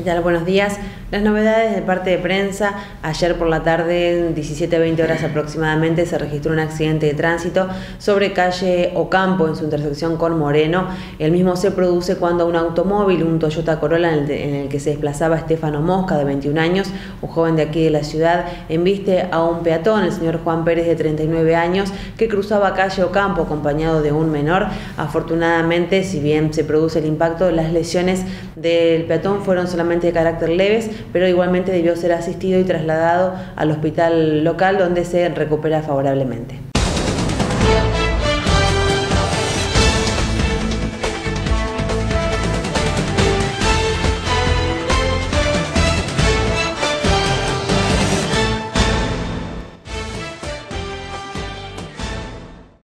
¿Qué tal? Buenos días. Las novedades de parte de prensa. Ayer por la tarde, 17:20 horas aproximadamente, se registró un accidente de tránsito sobre calle Ocampo en su intersección con Moreno. El mismo se produce cuando un automóvil, un Toyota Corolla en el que se desplazaba Estefano Mosca, de 21 años, un joven de aquí de la ciudad, embiste a un peatón, el señor Juan Pérez, de 39 años, que cruzaba calle Ocampo acompañado de un menor. Afortunadamente, si bien se produce el impacto, las lesiones del peatón fueron solamente de carácter leves, pero igualmente debió ser asistido y trasladado al hospital local, donde se recupera favorablemente.